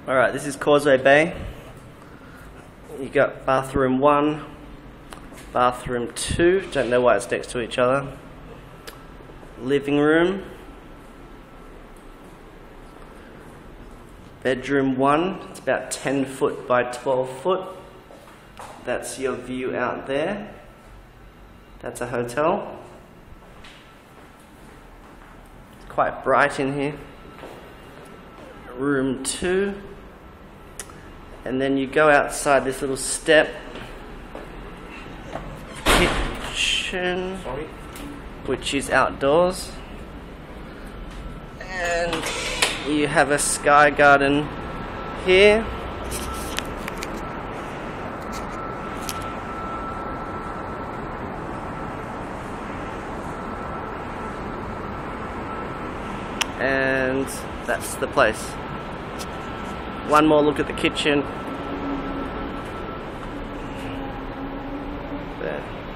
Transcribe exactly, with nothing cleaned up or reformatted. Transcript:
Alright, this is Causeway Bay. You got bathroom one, bathroom two, don't know why it's next to each other. Living room. Bedroom one, it's about ten foot by twelve foot. That's your view out there. That's a hotel. It's quite bright in here. Room two. And then you go outside this little step. Kitchen, Sorry. which is outdoors. And you have a sky garden here. And that's the place. One more look at the kitchen. There.